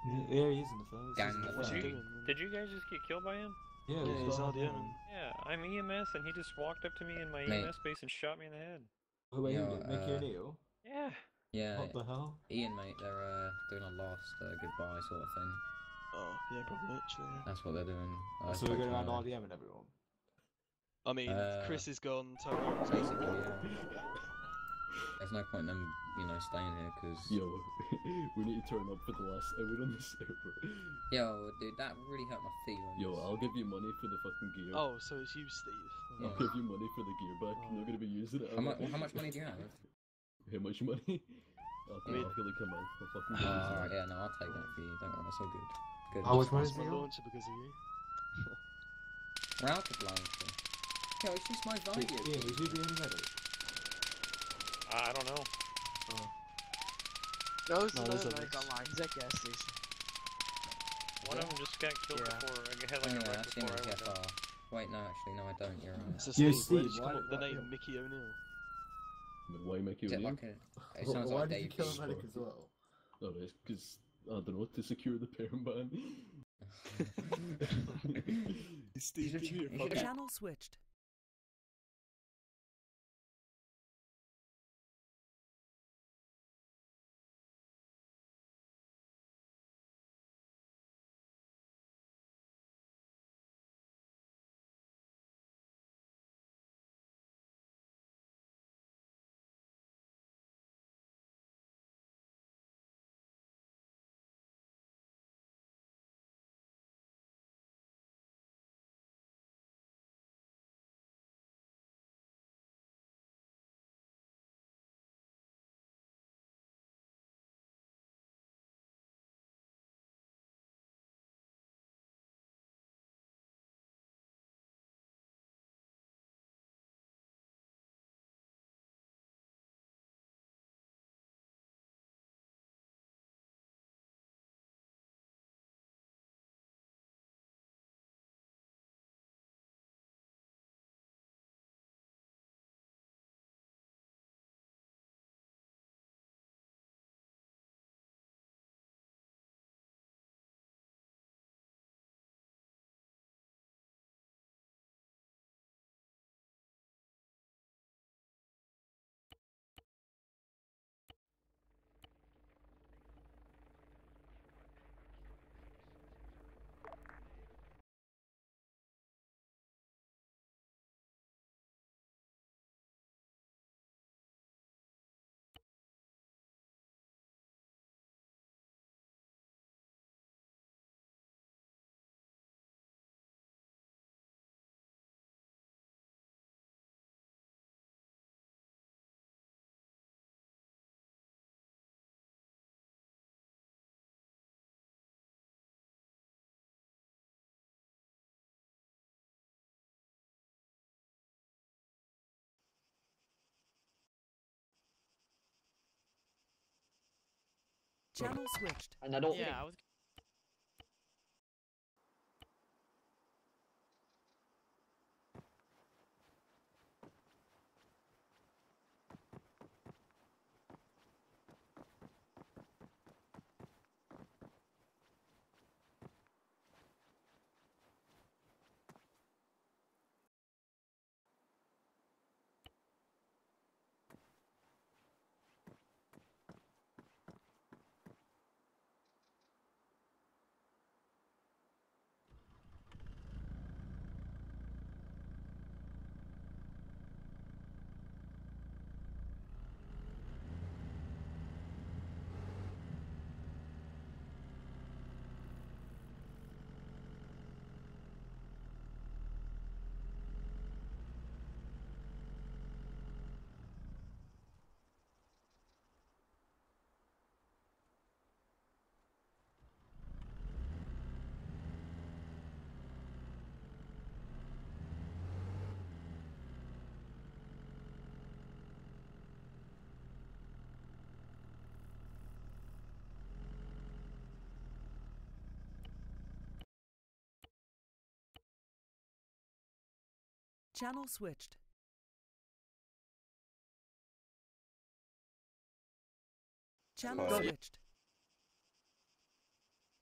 Yeah, he is in the first. Gang He's in the up What's he first. there. doing? Did you guys just get killed by him? Yeah, Yeah, we he's got RDM. him. Yeah, I'm EMS and he just walked up to me in my Mate. EMS base and shot me in the head. Wait, who Yo, did? Mickey O'Neill? Yeah. Yeah, What the hell? Ian, mate, they're doing a last goodbye sort of thing. Oh, yeah, probably actually. Yeah. That's what they're doing. I So we're spoke going to around one of RDM and everyone. I mean, Chris is gone, Tyrone's basically, gone. yeah. There's no point in them, staying here because. Yo, we need to turn up for the last hour on the server. Yo, dude, that really hurt my feelings. Yo, I'll give you money for the fucking gear. Oh, so it's you, Steve. Yeah. I'll give you money for the gear back. I'm not gonna be using it. How much money do you have? How much money? I'll feel like a month. I'll fucking give you some. Alright, yeah, no, I'll take that for you. Don't worry, that's all good. Good. How much money Lost is my he on? launcher because of you. We're out of launcher. Yo, it's just my Wait, value. Ian, was you the only medic? I don't know. Those No, are there's the others. lines at gas station. One of them just got killed Yeah. before. I had Oh, like yeah, a I've right seen before it, I yeah, went down. far. Wait, no, actually, no, I don't. You're right. So Yo, Steve, where did Steve, you why- come up with the why- name Mickey O'Neill? Why make you Is it leave? like a? It sounds Why like did you Dave. kill a Beast. medic as well? Oh, it's because, I don't know, to secure the parent ban. Steve, give me your fucking... Channel switched. Channel switched. And I don't Yeah, think I was. Channel switched. Channel Got it. switched.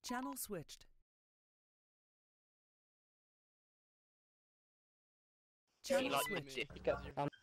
Channel switched. He Channel like switched. moved it.